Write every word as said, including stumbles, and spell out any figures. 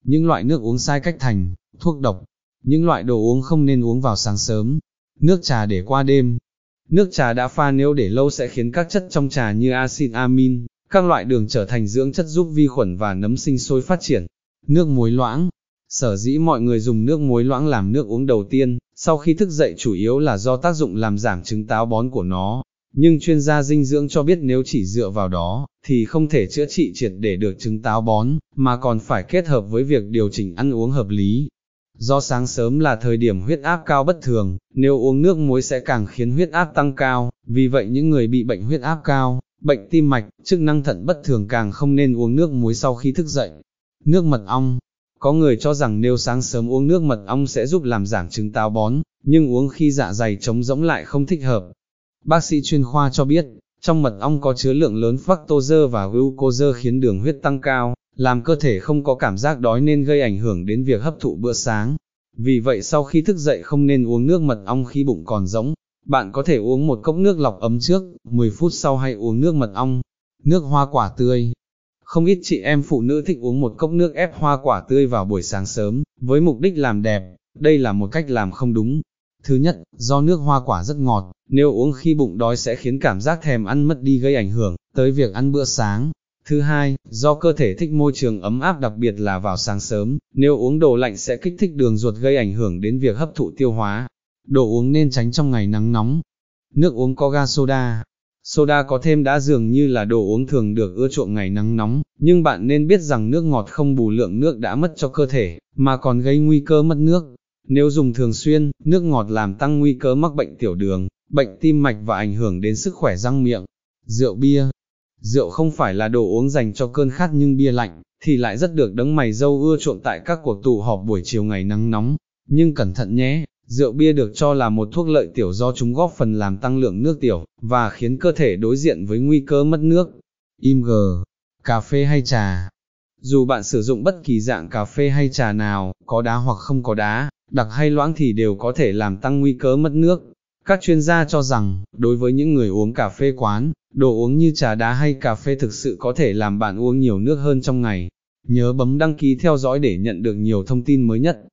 những loại nước uống sai cách thành, thuốc độc, những loại đồ uống không nên uống vào sáng sớm, nước trà để qua đêm. Nước trà đã pha nếu để lâu sẽ khiến các chất trong trà như axit amin, các loại đường trở thành dưỡng chất giúp vi khuẩn và nấm sinh sôi phát triển. Nước muối loãng. Sở dĩ mọi người dùng nước muối loãng làm nước uống đầu tiên, sau khi thức dậy chủ yếu là do tác dụng làm giảm chứng táo bón của nó. Nhưng chuyên gia dinh dưỡng cho biết nếu chỉ dựa vào đó, thì không thể chữa trị triệt để được chứng táo bón, mà còn phải kết hợp với việc điều chỉnh ăn uống hợp lý. Do sáng sớm là thời điểm huyết áp cao bất thường, nếu uống nước muối sẽ càng khiến huyết áp tăng cao, vì vậy những người bị bệnh huyết áp cao, bệnh tim mạch, chức năng thận bất thường càng không nên uống nước muối sau khi thức dậy. Nước mật ong. Có người cho rằng nếu sáng sớm uống nước mật ong sẽ giúp làm giảm chứng táo bón, nhưng uống khi dạ dày trống rỗng lại không thích hợp. Bác sĩ chuyên khoa cho biết, trong mật ong có chứa lượng lớn fructose và glucose khiến đường huyết tăng cao, làm cơ thể không có cảm giác đói nên gây ảnh hưởng đến việc hấp thụ bữa sáng. Vì vậy sau khi thức dậy không nên uống nước mật ong khi bụng còn rỗng. Bạn có thể uống một cốc nước lọc ấm trước, mười phút sau hãy uống nước mật ong. Nước hoa quả tươi. Không ít chị em phụ nữ thích uống một cốc nước ép hoa quả tươi vào buổi sáng sớm, với mục đích làm đẹp. Đây là một cách làm không đúng. Thứ nhất, do nước hoa quả rất ngọt, nếu uống khi bụng đói sẽ khiến cảm giác thèm ăn mất đi gây ảnh hưởng tới việc ăn bữa sáng. Thứ hai, do cơ thể thích môi trường ấm áp đặc biệt là vào sáng sớm, nếu uống đồ lạnh sẽ kích thích đường ruột gây ảnh hưởng đến việc hấp thụ tiêu hóa. Đồ uống nên tránh trong ngày nắng nóng. Nước uống có ga soda. Soda có thêm đá dường như là đồ uống thường được ưa chuộng ngày nắng nóng, nhưng bạn nên biết rằng nước ngọt không bù lượng nước đã mất cho cơ thể, mà còn gây nguy cơ mất nước. Nếu dùng thường xuyên, nước ngọt làm tăng nguy cơ mắc bệnh tiểu đường, bệnh tim mạch và ảnh hưởng đến sức khỏe răng miệng. Rượu bia. Rượu không phải là đồ uống dành cho cơn khát nhưng bia lạnh, thì lại rất được đấng mày râu ưa chuộng tại các cuộc tụ họp buổi chiều ngày nắng nóng. Nhưng cẩn thận nhé, rượu bia được cho là một thuốc lợi tiểu do chúng góp phần làm tăng lượng nước tiểu, và khiến cơ thể đối diện với nguy cơ mất nước. Im g. Cà phê hay trà. Dù bạn sử dụng bất kỳ dạng cà phê hay trà nào, có đá hoặc không có đá, đặc hay loãng thì đều có thể làm tăng nguy cơ mất nước. Các chuyên gia cho rằng, đối với những người uống cà phê quán, đồ uống như trà đá hay cà phê thực sự có thể làm bạn uống nhiều nước hơn trong ngày. Nhớ bấm đăng ký theo dõi để nhận được nhiều thông tin mới nhất.